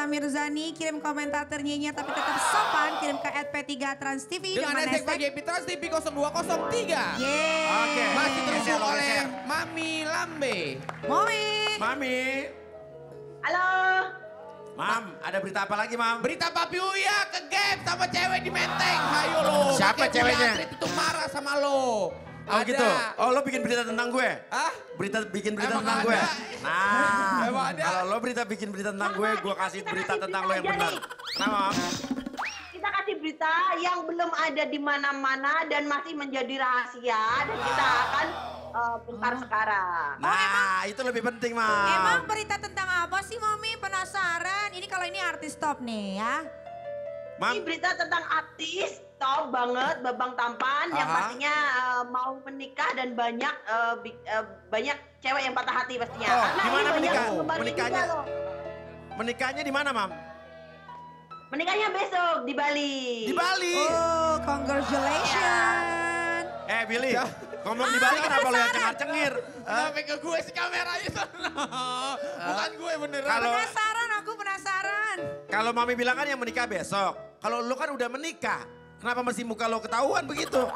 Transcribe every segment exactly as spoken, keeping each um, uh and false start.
Mirzani, kirim komentar ternyanyi tapi tetap sopan, kirim ke at p tiga trans t v Dengan hashtag P G P Trans T V nol dua nol tiga. Yeay. Oke. Masih terhubung Geser, oleh geser. Mami Lambe. Momi. Mami. Halo. Mam, ada berita apa lagi, Mam? Berita Papi Uya ke game sama cewek di Menteng. Hayo lo. Siapa Pakai ceweknya? Uya Atlet itu marah sama lo. Oh Ada. gitu. Oh lo bikin berita tentang gue? Hah? Berita bikin berita Emang tentang ada? gue. Nah, Emang ada? kalau lo berita bikin berita tentang gue, gue kasih kita berita kasih tentang berita lo yang aja benar. nih. Kenapa, Mam? Kita kasih berita yang belum ada di mana-mana dan masih menjadi rahasia dan kita akan uh, bongkar sekarang. Nah, itu lebih penting, Mam. Emang berita tentang apa sih Momi? Penasaran. Ini kalau ini artis top nih ya. Mam, Ini berita tentang artis top banget, Babang Tampan yang Aha. pastinya uh, mau menikah dan banyak uh, bi- uh, banyak cewek yang patah hati pastinya. Oh, Karena di mana ini banyak menikah? penggemar Menikahnya? juga loh. menikahnya di mana, Mam? Menikahnya besok di Bali. Di Bali. Oh, congratulations. Eh, Billy, ngomong di Bali kenapa lo yang cengar-cengir? Hah? Kenapa ke gue sih kameranya sana? Bukan gue beneran. Kalau Penasaran, aku penasaran. kalau Mami bilang kan yang menikah besok. Kalau lo kan udah menikah, kenapa masih muka lo ketahuan begitu?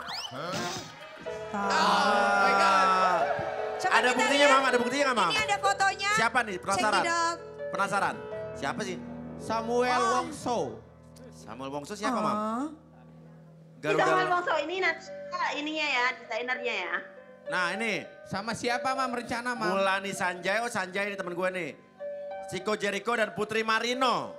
my God. Ah. Coba Ada kita buktinya, lihat. Mam? Ada buktinya nggak, Mam? Ini ada fotonya. Siapa nih? Penasaran? Check it out. Penasaran? Siapa sih? Samuel Oh. Wongso. Samuel Wongso siapa, Mam? Oh. Kita Garuda. Wongso ini nanti ininya ya, desainernya ya. Nah ini, Sama siapa mam rencana mam? Mulani Sanjay, oh Sanjay ini temen gue nih. Chico Jericho dan Putri Marino.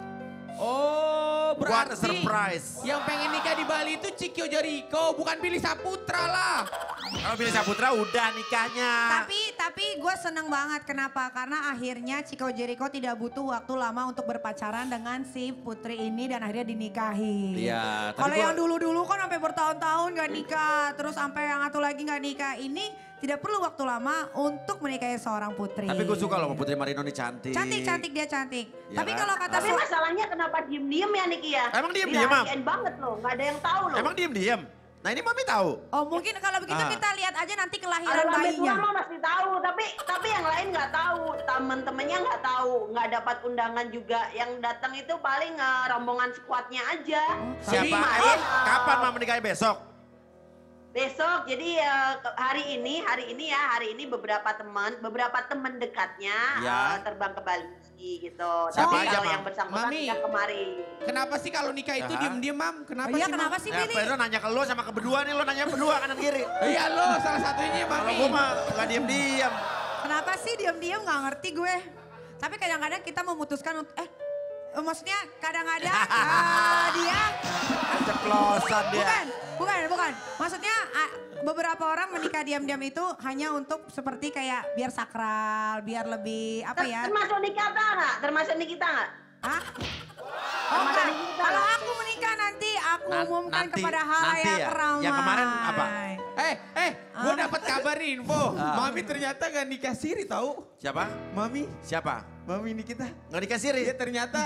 Oh What a berarti surprise. yang pengen nikah di Bali itu Cikio Jericho bukan Billy Saputra lah. Kalau Billy Saputra udah nikahnya. Tapi tapi gue seneng banget. Kenapa? Karena akhirnya Chico Jericho tidak butuh waktu lama untuk berpacaran dengan si Putri ini dan akhirnya dinikahi. Iya, tapi Kalau gua- yang dulu-dulu kan sampai bertahun-tahun gak nikah, terus sampai yang satu lagi gak nikah. Ini tidak perlu waktu lama untuk menikahi seorang putri. Tapi gue suka loh sama Putri Marino nih cantik. Cantik-cantik dia cantik. Iya Tapi kan? kalau kata Tapi so- masalahnya kenapa diem-diem ya Niki ya? Emang diem-diem, Mam? Dirahasiain banget loh, nggak ada yang tahu loh. Emang diem-diem? Nah ini Mami tahu. Oh mungkin kalau begitu Ah. kita lihat aja nanti Kalau kelahiran lambe bayinya. tua mah masih tahu, tapi tapi yang lain nggak tahu, temen-temennya nggak tahu, nggak dapat undangan juga. Yang datang itu paling eh, rombongan squadnya aja. Siapa? Jadi, Emang eh, kapan Mam nikahnya besok? Besok, jadi eh, ke- hari ini, hari ini ya, hari ini beberapa teman, beberapa teman dekatnya Ya. eh, terbang ke Bali gitu. Siapa Tapi aja, kalau Mam? yang bersangkutan Mami. tidak kemari. Kenapa sih kalau nikah itu Aha. diem-diem mam? Kenapa Oh iya sih kenapa mam? sih Ya, Billy? Pedro nanya ke lo sama ke berdua nih, lo nanya berdua kanan kiri. Iya lo salah satunya Kalau mami. gue mah gak diem-diem. Kenapa sih diam-diam nggak ngerti gue. Tapi kadang-kadang kita memutuskan untuk, eh eh, maksudnya kadang-kadang ah, dia, Ceplosan dia. bukan, bukan, bukan. Maksudnya ah, beberapa orang menikah diam-diam itu hanya untuk seperti kayak biar sakral, biar lebih apa Ter- ya. Termasuk Nikita nggak? Termasuk Nikita nggak? Hah? Oh Termasuk enggak, Nikita kalau nggak? aku menikah nanti aku Nan- umumkan nanti- kepada nanti halayak ya? ramai. Yang kemarin apa? Eh, eh, gue Ah. dapat kabar nih info. Ah. Mami ternyata gak nikah siri tahu? Siapa? Mami, Siapa? mami Nikita. Gak dikasih Ri? Dia ternyata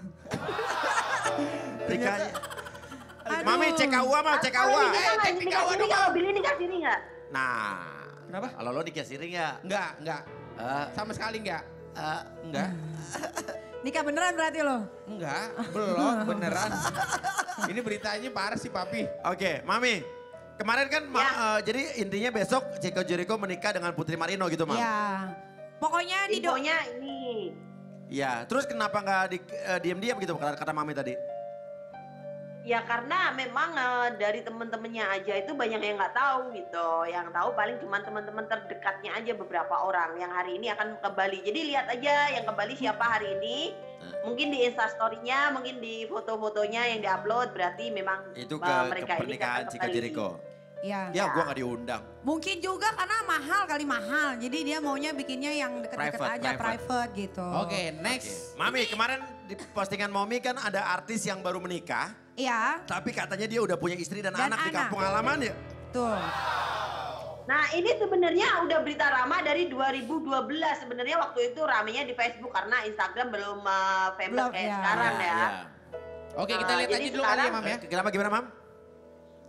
Nikahnya. Aduh. Mami cek K U A mau cek K U Kalau A. Nikita Eh, nggak cek nikah kawan sini, dong, kalau Mam. Billy nikah sini nggak? Nah. Kenapa? Kalau lo nikah siri nggak? enggak, enggak. Eh, Sama sekali enggak. eh, Enggak. Nikah beneran berarti lo? Enggak, belum beneran. Ini beritanya parah sih papi. Oke, Mami. Kemarin kan ma- Ya. eh, jadi intinya besok Chico Jericho menikah dengan Putri Marino gitu, Mam. Iya. Pokoknya di do- Infonya ini. Iya, terus kenapa nggak di, eh, diam-diam gitu kata, kata Mami tadi? Ya karena memang eh, dari temen-temennya aja itu banyak yang nggak tahu gitu. Yang tahu paling cuma teman-teman terdekatnya aja beberapa orang yang hari ini akan ke Bali. Jadi lihat aja yang ke Bali siapa hari ini. Mungkin di Instastory-nya, mungkin di foto-fotonya yang diupload berarti memang Itu eh, ke, ke mereka ini pernikahan akan ke Chico Bali. Jericho. Ya. Ya, gua nggak diundang. Mungkin juga karena mahal kali mahal. Jadi dia maunya bikinnya yang deket-deket Private, aja, private. private, gitu. Oke, next. Mami, kemarin di postingan Mami kan ada artis yang baru menikah, Iya, tapi katanya dia udah punya istri dan, Dan anak, di anak. kampung halaman ya. tuh. Nah ini sebenarnya udah berita lama dari dua ribu dua belas. Sebenarnya waktu itu ramenya di Facebook karena Instagram belum eh, famous Belum, kayak ya. sekarang Iya, ya. iya. Oke, kita Nah, lihat jadi aja dulu kali ya sekarang- mam ya. Eh, Kenapa gimana, Mam?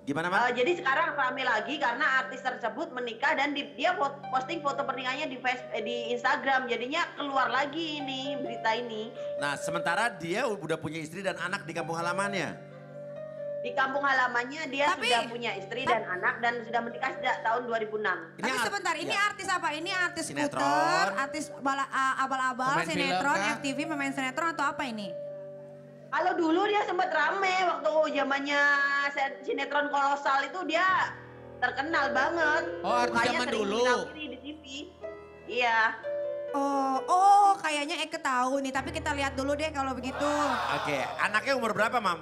Gimana, Mam? Eh, jadi sekarang rame lagi karena artis tersebut menikah dan di- dia fo- posting foto pernikahannya di face, eh, di Instagram. Jadinya keluar lagi ini berita ini. Nah, sementara dia udah punya istri dan anak di kampung halamannya. Di kampung halamannya dia Tapi- sudah punya istri dan anak dan sudah menikah sejak tahun dua ribu enam. Ini Tapi art- sebentar, ini ya. artis apa? Ini artis Sinetron. skuter, artis bala- a- abal-abal, Pemain film sinetron, kah? F T V, pemain sinetron atau apa ini? Kalau dulu dia sempat rame waktu zamannya se- sinetron kolosal itu dia terkenal banget. Oh, artis Mukanya zaman sering dulu. ditampili di T V. Iya. Oh, oh kayaknya Eke tahu nih, tapi kita lihat dulu deh kalau begitu. Oke, anaknya umur berapa, Mam?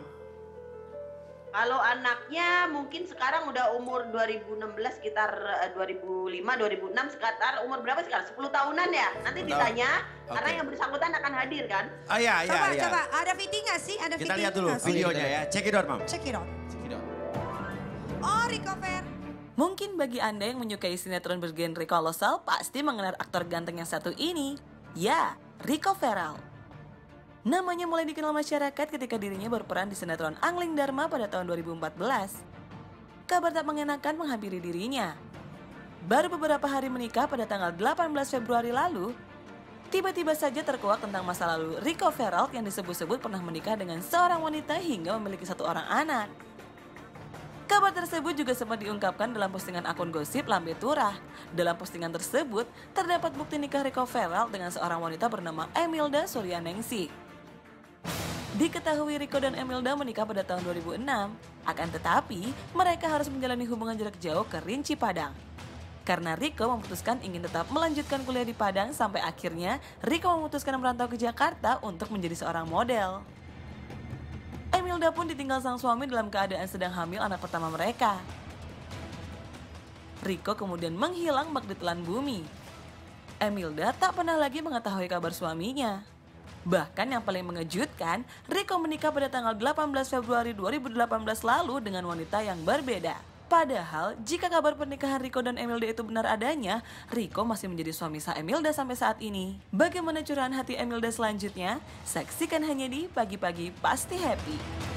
Kalau anaknya mungkin sekarang udah umur dua ribu enam belas sekitar eh, dua ribu lima, dua ribu enam sekitar umur berapa sekarang? sepuluh tahunan ya. Nanti sepuluh ditanya tahun. karena Oke. yang bersangkutan akan hadir kan. Oh iya, iya, coba, iya. coba, ada V T nggak sih? Ada Kita V T lihat dulu nggak sih? videonya ya. Check it out, Mam. Check it out. Cekidot. Oh, Rico Fer. Mungkin bagi Anda yang menyukai sinetron bergenre kolosal pasti mengenal aktor ganteng yang satu ini. Ya, Rico Ferrell. Namanya mulai dikenal masyarakat ketika dirinya berperan di sinetron Angling Dharma pada tahun dua ribu empat belas. Kabar tak mengenakan menghampiri dirinya. Baru beberapa hari menikah pada tanggal delapan belas Februari lalu, tiba-tiba saja terkuak tentang masa lalu Rico Ferrell yang disebut-sebut pernah menikah dengan seorang wanita hingga memiliki satu orang anak. Kabar tersebut juga sempat diungkapkan dalam postingan akun gosip Lambe Turah. Dalam postingan tersebut, terdapat bukti nikah Rico Ferrell dengan seorang wanita bernama Emilda Suryaningsih. Diketahui Rico dan Emilda menikah pada tahun dua ribu enam, akan tetapi mereka harus menjalani hubungan jarak jauh ke Rinci Padang. Karena Rico memutuskan ingin tetap melanjutkan kuliah di Padang sampai akhirnya Rico memutuskan merantau ke Jakarta untuk menjadi seorang model. Emilda pun ditinggal sang suami dalam keadaan sedang hamil anak pertama mereka. Rico kemudian menghilang bak ditelan bumi. Emilda tak pernah lagi mengetahui kabar suaminya. Bahkan yang paling mengejutkan, Rico menikah pada tanggal delapan belas Februari dua ribu delapan belas lalu dengan wanita yang berbeda. Padahal, jika kabar pernikahan Rico dan Emilda itu benar adanya, Rico masih menjadi suami sah Emilda sampai saat ini. Bagaimana curahan hati Emilda selanjutnya? Saksikan hanya di Pagi-Pagi Pasti Happy.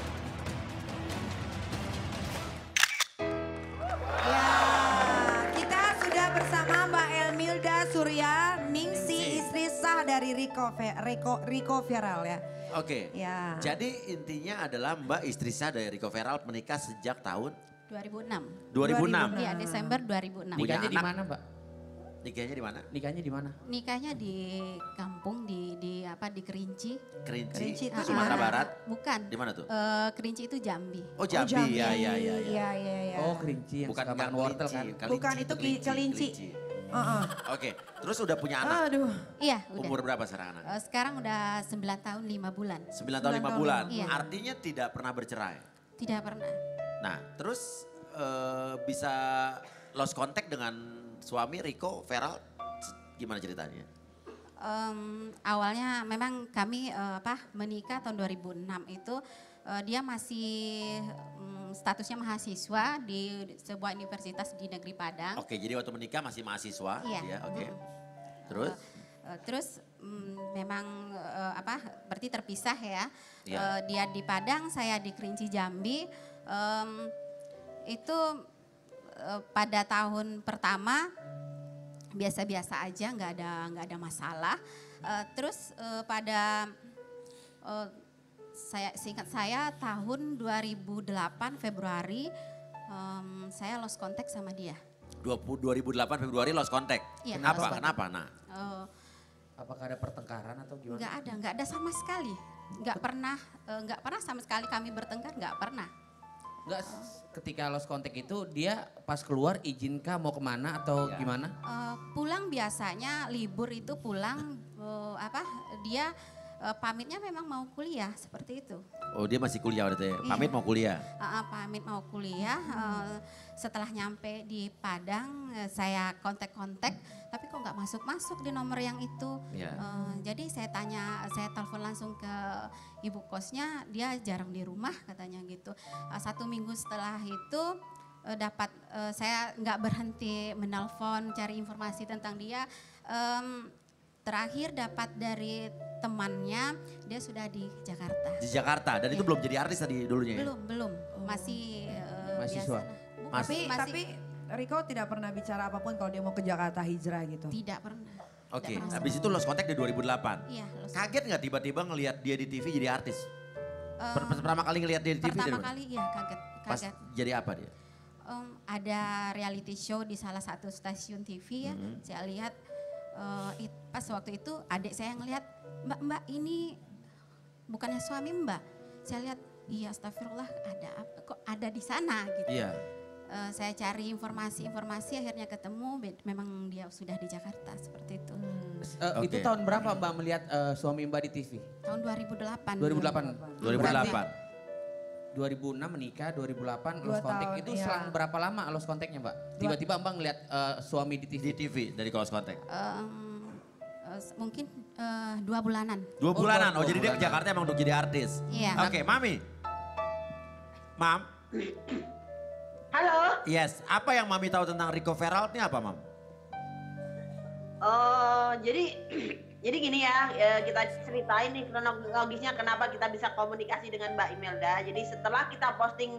Ya, kita sudah bersama Mbak Emilda Surya Ningsi, istri sah dari Rico, Fe- Rico, Rico Ferrell ya. Oke. Ya. Jadi intinya adalah Mbak istri sah dari Rico Ferrell menikah sejak tahun dua ribu enam. dua ribu enam. Iya, Desember dua ribu enam. Punya Nikahnya di anak. mana, Mbak? Nikahnya di mana? Nikahnya di mana? Nikahnya di kampung di di apa di Kerinci. Kerinci, Kerinci itu Ah, Sumatera ah. Barat. Bukan. Di mana tuh? Eh, Kerinci itu Jambi. Oh Jambi, ya ya ya. ya. Iya, iya, iya. Oh, Kerinci yang Bukan suka bukan makan wortel kan? kelinci, Bukan, itu ki- kelinci. Heeh. Oke, terus udah punya anak. Aduh. Iya, udah. Umur berapa sekarang anak? Eh, sekarang udah sembilan tahun lima bulan. sembilan tahun lima tahun, bulan. iya. Artinya tidak pernah bercerai. Tidak pernah. Nah, terus eh, bisa lost contact dengan suami Rico Ferrell gimana ceritanya? Em, awalnya memang kami eh, apa menikah tahun dua ribu enam itu eh, dia masih mm, statusnya mahasiswa di sebuah universitas di negeri Padang. Oke, jadi waktu menikah masih mahasiswa, Iya. ya, oke. Mm. Terus? Eh, terus mm, memang eh, apa berarti terpisah ya. Iya. Eh, dia di Padang, saya di Kerinci Jambi. Em, itu eh, pada tahun pertama biasa-biasa aja, nggak ada nggak ada masalah. Eh, terus eh, pada eh, saya seingat saya tahun dua ribu delapan Februari em, saya lost contact sama dia. dua ribu delapan Februari lost contact. Iya, Kenapa? lost contact. Kenapa? Nah, Eh, Apakah ada pertengkaran atau gimana? Nggak ada, nggak ada sama sekali. Nggak pernah, eh, nggak pernah sama sekali kami bertengkar, nggak pernah. Enggak, ketika lost contact itu dia pas keluar izinkah mau kemana atau Iya. gimana? Eh, pulang biasanya libur itu pulang eh, apa? Dia eh, pamitnya memang mau kuliah seperti itu. oh dia masih kuliah waktu itu ya? Iya. Pamit mau kuliah? Eh, eh, pamit mau kuliah. eh, setelah nyampe di Padang, eh, saya kontak-kontak, tapi kok nggak masuk-masuk di nomor yang itu. Iya. Eh, jadi saya tanya, saya telepon langsung ke ibu kosnya, dia jarang di rumah katanya gitu. Eh, satu minggu setelah itu eh, dapat eh, saya nggak berhenti menelpon cari informasi tentang dia. Em, terakhir dapat dari temannya, dia sudah di Jakarta. Di Jakarta, dan itu Iya. belum jadi artis tadi dulunya ya? Belum, belum, masih eh, Mahasiswa. biasa. Bukan, Tapi masih- tapi Riko tidak pernah bicara apapun kalau dia mau ke Jakarta hijrah gitu. tidak pernah. Oke, Tidak pernah. habis itu lost contact di dua ribu delapan. Iya, lost Kaget nggak tiba-tiba ngelihat dia di T V jadi artis? Eh, Per- Pertama kali ngelihat dia di T V pertama dari mana? kali ya kaget, Pas kaget. jadi apa dia? Em, ada reality show di salah satu stasiun T V ya. Mhm. Saya lihat eh, it- pas waktu itu adik saya ngelihat, Mbak Mbak ini bukannya suami Mbak. Saya lihat, iya astagfirullah ada apa? Kok ada di sana gitu. Iya. Eh, saya cari informasi-informasi akhirnya ketemu be- memang dia sudah di Jakarta seperti itu. Eh, Itu Oke. tahun berapa Mbak melihat eh, suami Mbak di T V? Tahun dua ribu delapan. dua ribu delapan. dua ribu delapan. dua ribu enam menikah, dua ribu delapan Dua lost contact. tahun, Itu iya. selang berapa lama lost contactnya Mbak? Tiba-tiba Mbak ngeliat eh, suami di T V. Di T V dari lost contact. Em, eh, mungkin eh, dua bulanan. Dua Oh, bulanan. dua- Oh, dua jadi dia ke bulanan. Jakarta emang untuk jadi artis. Iya. Oke, Mami. Mam, Halo. yes. Apa yang Mami tahu tentang Rico Ferrald ini apa, Mam? Oh, jadi jadi gini ya, ya, kita ceritain nih kronologisnya kenapa kita bisa komunikasi dengan Mbak Imelda. Jadi setelah kita posting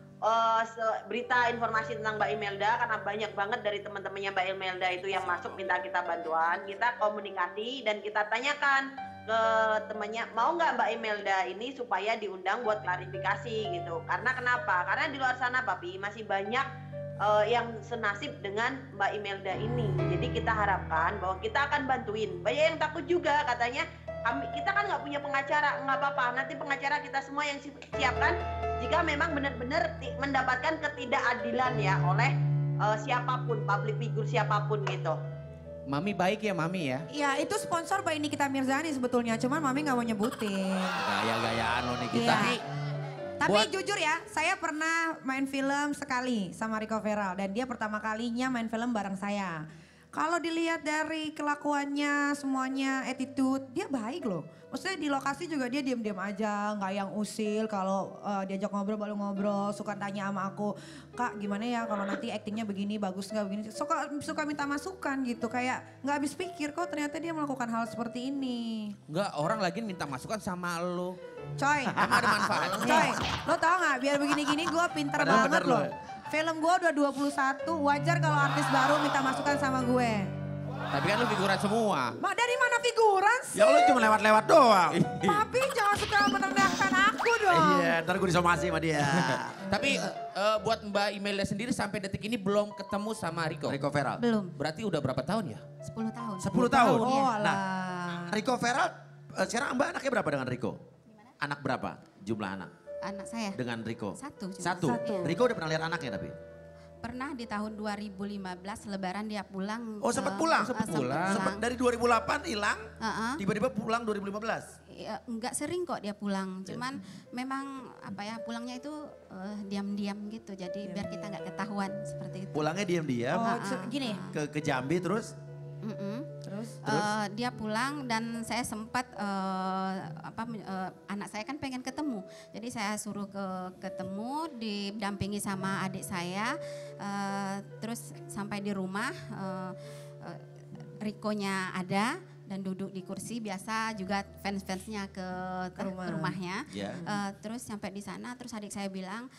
eh, se- berita informasi tentang Mbak Imelda, karena banyak banget dari teman-temannya Mbak Imelda itu yang masuk minta kita bantuan, kita komunikasi dan kita tanyakan ke temannya, mau nggak Mbak Imelda ini supaya diundang buat klarifikasi gitu. Karena kenapa? Karena di luar sana Papi masih banyak eh, yang senasib dengan Mbak Imelda ini. Jadi kita harapkan bahwa kita akan bantuin. Banyak yang takut juga katanya, kami kita kan nggak punya pengacara, nggak apa-apa. Nanti pengacara kita semua yang si- siapkan jika memang benar-benar ti- mendapatkan ketidakadilan ya oleh eh, siapapun, public figure siapapun gitu. Mami baik ya Mami ya? Iya itu sponsor Mbak Nikita Mirzani sebetulnya, cuman Mami nggak mau nyebutin. Gaya-gayaan lo nih kita. Iya. Tapi Tapi buat- jujur ya, saya pernah main film sekali sama Rico Ferrald dan dia pertama kalinya main film bareng saya. Kalau dilihat dari kelakuannya, semuanya, attitude, dia baik loh. Maksudnya di lokasi juga dia diam-diam aja, nggak yang usil. Kalau eh, diajak ngobrol baru ngobrol, suka tanya sama aku, Kak gimana ya kalau nanti aktingnya begini, bagus nggak begini. Suka suka minta masukan gitu, kayak nggak habis pikir kok ternyata dia melakukan hal seperti ini. enggak, orang lagi minta masukan sama lo. Coy, Emang ada manfaatnya. Coy, lo tau gak biar begini-gini gue pinter Padahal banget bener loh. lo. Film gue udah dua puluh satu, wajar kalau artis baru minta masukan sama gue. Tapi kan lo figuran semua. Mak dari mana figuran sih? Ya lo cuma lewat-lewat doang. Papi jangan suka merendahkan aku dong. Iya, ntar gue disomasi sama dia. Tapi eh, buat Mbak Imelda sendiri sampai detik ini belum ketemu sama Rico. Rico Ferrald. Belum, Berarti udah berapa tahun ya? sepuluh tahun. sepuluh tahun. Oh Nah, alah. Rico Ferrald, eh, sekarang Mbak anaknya berapa dengan Rico? Anak berapa jumlah anak Anak saya dengan Rico? satu cuma. Satu. Satu. Rico udah pernah lihat anaknya tapi? Pernah di tahun dua ribu lima belas lebaran dia pulang. Oh, sempat ke- pulang? eh, Sempat sempat pulang. Sempat dari dua ribu delapan hilang, Heeh. tiba-tiba pulang dua ribu lima belas. Ya, enggak sering kok dia pulang, cuman memang apa ya pulangnya itu eh, diam-diam gitu, jadi biar kita nggak ketahuan seperti itu. Pulangnya diam-diam Oh se- gini, ke ke Jambi terus. Mm-mm. terus Eh, dia pulang dan saya sempat eh, apa eh, anak saya kan pengen ketemu, jadi saya suruh ke ketemu didampingi sama adik saya, eh, terus sampai di rumah eh, eh, Rikonya ada dan duduk di kursi biasa juga fans-fansnya ke, Ke rumah. ke rumahnya. Ya. Eh, terus sampai di sana terus adik saya bilang,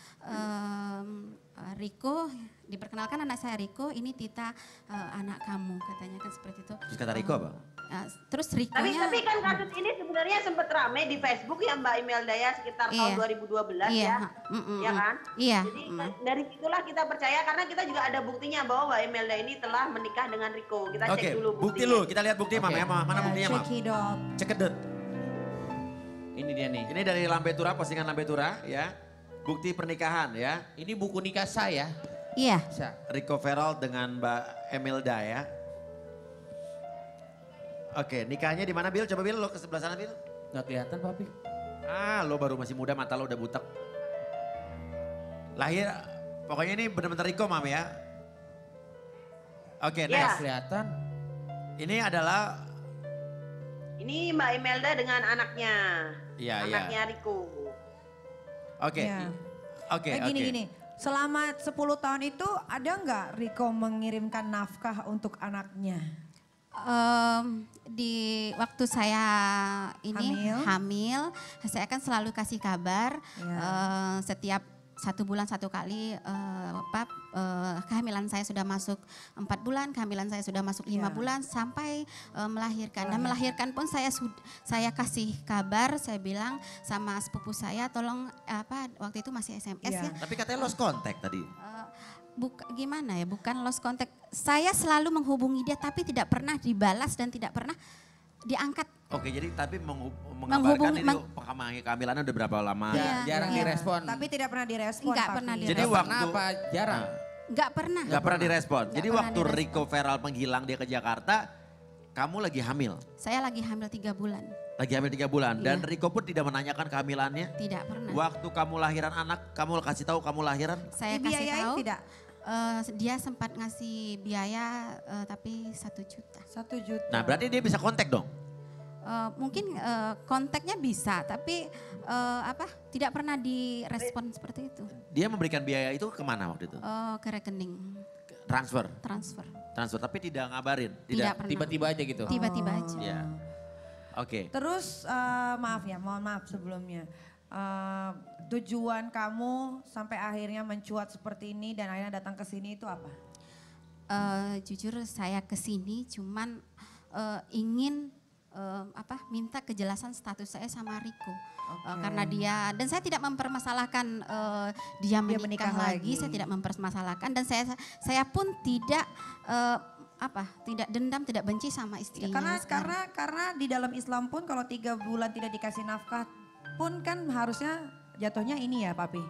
ehm, eh, Riko, diperkenalkan anak saya Riko, ini Tita eh, anak kamu, katanya kan seperti itu. Terus kata Rico apa? Eh, terus Tapi Rikonya, tapi kan kasus ini sebenarnya sempat rame di Facebook ya Mbak Imelda ya sekitar tahun Iya. dua ribu dua belas iya, ya. ha, mm, mm, Ya mm. kan? Iya. Jadi mm. dari situlah kita percaya karena kita juga ada buktinya bahwa Mbak Imelda ini telah menikah dengan Rico. Kita Oke, cek dulu bukti buktinya. lu. Kita lihat bukti Mam Oke. ya. Ma- Mana ya, buktinya Mam? cekidot. Cekedut. Ini dia nih. Ini dari Lambe Tura, postingan Lambe Tura ya. Bukti pernikahan ya. Ini buku nikah saya. Iya. Bisa. Rico Ferrald dengan Mbak Imelda ya. Oke, nikahnya di mana Bil? Coba Bil, lo ke sebelah sana Bil. Nggak kelihatan papi. Ah, lo baru masih muda, mata lo udah butek. Lahir, pokoknya ini benar-benar Rico Mam ya. Oke, Ya. Nggak next. kelihatan. Ini adalah, Ini Mbak Imelda dengan anaknya. iya iya. anaknya Rico. Oke, Iya. oke, Eh, oke. gini gini, selama sepuluh tahun itu ada nggak Rico mengirimkan nafkah untuk anaknya? Em, di waktu saya ini Hamil. hamil, saya kan selalu kasih kabar Ya. eh, setiap satu bulan satu kali eh, apa eh, kehamilan saya sudah masuk empat bulan, kehamilan saya sudah masuk lima Iya. bulan sampai eh, melahirkan. Dan melahirkan pun saya sud- saya kasih kabar, saya bilang sama sepupu saya, tolong apa waktu itu masih S M S Iya. ya. Tapi katanya lost contact tadi. Eh, buk, gimana ya? Bukan lost contact. Saya selalu menghubungi dia tapi tidak pernah dibalas dan tidak pernah diangkat. Oke, jadi tapi menghub- mengabarkan Menghubungi- ini meng- pengkami- kehamilannya udah berapa lama? Ja- Iya, jarang iya. direspon. Tapi tidak pernah direspon. Enggak Papi. pernah Jadi direspon. Nggak pernah waktu- apa jarang? Enggak pernah. Gak pernah direspon. Nggak Jadi pernah waktu direspon. Rico Feral menghilang dia ke Jakarta, kamu lagi hamil. Saya lagi hamil tiga bulan. Lagi hamil tiga bulan. Dan Iya. Rico pun tidak menanyakan kehamilannya. Tidak pernah. Waktu kamu lahiran anak, kamu kasih tahu kamu lahiran. Saya kasih Dibiayain tahu. tidak? eh, dia sempat ngasih biaya eh, tapi satu juta. Satu juta. Nah berarti dia bisa kontak dong. Eh, mungkin eh, kontaknya bisa, tapi eh, apa? Tidak pernah direspon seperti itu. Dia memberikan biaya itu kemana waktu itu? Eh, ke rekening Transfer. transfer. Transfer tapi tidak ngabarin. Tidak pernah. Tiba-tiba aja gitu. Tiba-tiba aja. Ya. Oke. Terus eh, maaf ya, mohon maaf sebelumnya. Eh, tujuan kamu sampai akhirnya mencuat seperti ini dan akhirnya datang ke sini itu apa? Eh, jujur saya kesini cuman eh, ingin eh, apa? Minta kejelasan status saya sama Rico. Eh, karena dia dan saya tidak mempermasalahkan eh, dia menikah, menikah lagi. lagi. Saya tidak mempermasalahkan dan saya saya pun tidak eh, apa? Tidak dendam, tidak benci sama Ya, istrinya. karena sekarang. karena karena di dalam Islam pun kalau tiga bulan tidak dikasih nafkah pun kan harusnya jatuhnya ini ya papi.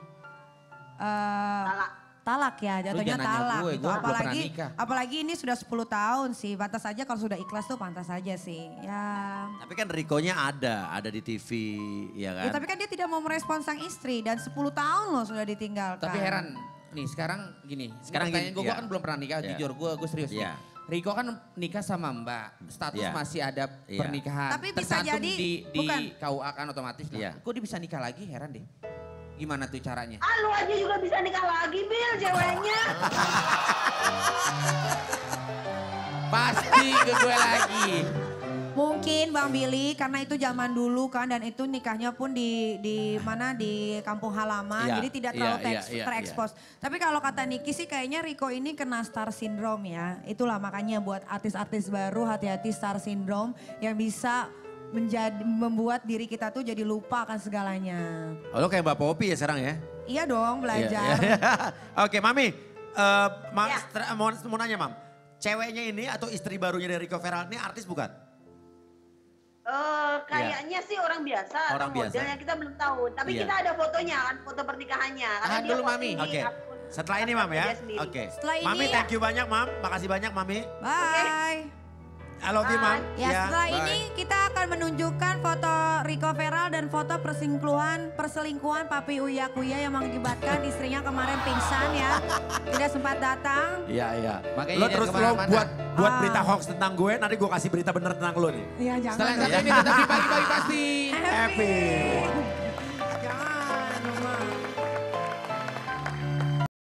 Eh, Talak. talak ya, jatuhnya jangan nanya talak gue, gitu. gue belum pernah Apalagi nikah. apalagi ini sudah sepuluh tahun sih. Pantas saja kalau sudah ikhlas tuh pantas saja sih. Ya. Tapi kan Rico-nya ada, ada di T V, ya kan? Ya, tapi kan dia tidak mau merespon sang istri dan sepuluh tahun loh sudah ditinggalkan. Tapi heran, nih sekarang gini. Sekarang pertanyaan gini, gue, gue ya. kan belum pernah nikah, Ya. jujur gue gue serius Ya. nih. Rico kan nikah sama Mbak, status Ya. masih ada Ya. pernikahan. Tapi bisa tercantum jadi- di, di bukan. K U A kan otomatis. Lah. Ya. Kok dia bisa nikah lagi, heran deh. Gimana tuh caranya? Ah, lu aja juga bisa nikah lagi, Bil, ceweknya. Pasti ke gue lagi. Mungkin Bang Billy karena itu zaman dulu kan dan itu nikahnya pun di di mana di kampung halaman Iya, jadi tidak iya, terlalu iya, teks- iya, terekspos. Tapi kalau kata Niki sih kayaknya Rico ini kena star syndrome ya. Itulah makanya buat artis-artis baru hati-hati star syndrome yang bisa menjadi membuat diri kita tuh jadi lupa akan segalanya. Oh, lo kayak Mbak Popi ya sekarang ya? Iya dong belajar. Iya, iya. Oke Mami, eh, ma- Ya. stra- mau, mau nanya Mam. Ceweknya ini atau istri barunya dari Rico Feral ini artis bukan? Eh, kayaknya sih orang biasa Iya. Orang atau biasa. modelnya kita belum tahu. Tapi Iya. kita ada fotonya kan, foto pernikahannya. Karena Tahan dia dulu, posting Mami. di Oke, akun setelah ini Mam ya? dia sendiri. Oke. Setelah ini Mami ya. thank you banyak Mam, makasih banyak Mami. Bye. I love you Mam. Ya, setelah bye. ini kita akan menunjukkan foto Rico Feral dan foto perselingkuhan perselingkuhan Papi Uya Kuya yang mengakibatkan istrinya kemarin pingsan ya. Tidak sempat datang. Iya, iya. Makanya Lo jangan terus lo kemana-mana. buat buat Ah. berita hoax tentang gue, nanti gue kasih berita bener tentang lo nih. Iya, jangan. Setelah yang satu ini tetap di pagi-pagi pasti. Happy.